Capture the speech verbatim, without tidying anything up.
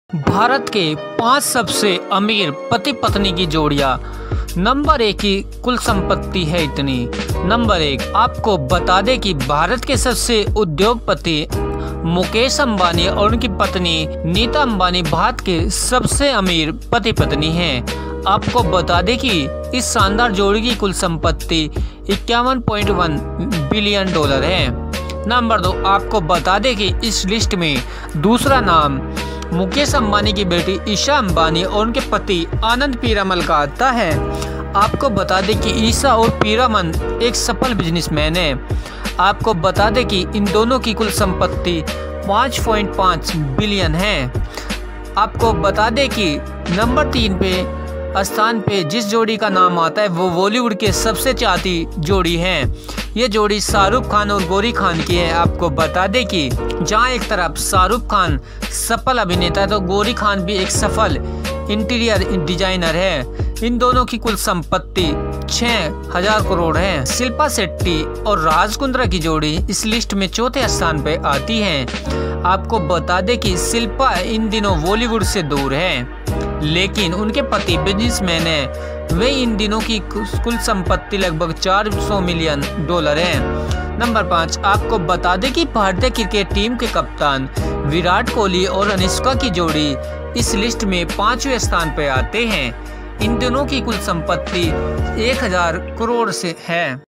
भारत के पांच सबसे अमीर पति पत्नी की जोड़ियां। नंबर एक की कुल संपत्ति है इतनी। नंबर एक, आपको बता दें कि भारत के सबसे उद्योगपति मुकेश अंबानी और उनकी पत्नी नीता अंबानी भारत के सबसे अमीर पति पत्नी हैं। आपको बता दें कि इस शानदार जोड़ी की कुल संपत्ति इक्यावन पॉइंट एक बिलियन डॉलर है। नंबर दो, आपको बता दें कि इस लिस्ट में दूसरा नाम मुकेश अंबानी की बेटी ईशा अंबानी और उनके पति आनंद पीरामल का आता है। आपको बता दें कि ईशा और पीरामल एक सफल बिजनेसमैन है। आपको बता दें कि इन दोनों की कुल संपत्ति पाँच पॉइंट पाँच बिलियन है। आपको बता दें कि नंबर तीन पे स्थान पे जिस जोड़ी का नाम आता है वो बॉलीवुड के सबसे चाहती जोड़ी है। ये जोड़ी शाहरुख खान और गौरी खान की है। आपको बता दें कि जहां एक तरफ शाहरुख खान सफल अभिनेता है तो गौरी खान भी एक सफल इंटीरियर डिजाइनर है। इन दोनों की कुल संपत्ति छह हजार करोड़ है। शिल्पा शेट्टी और राज कुंद्रा की जोड़ी इस लिस्ट में चौथे स्थान पे आती है। आपको बता दें कि शिल्पा इन दिनों बॉलीवुड से दूर है, लेकिन उनके पति बिजनेसमैन है। वे इन दिनों की कुल संपत्ति लगभग चार सौ मिलियन डॉलर है। नंबर पाँच, आपको बता दें कि भारतीय क्रिकेट टीम के कप्तान विराट कोहली और अनुष्का की जोड़ी इस लिस्ट में पांचवें स्थान पर आते हैं। इन दोनों की कुल संपत्ति एक हजार करोड़ से है।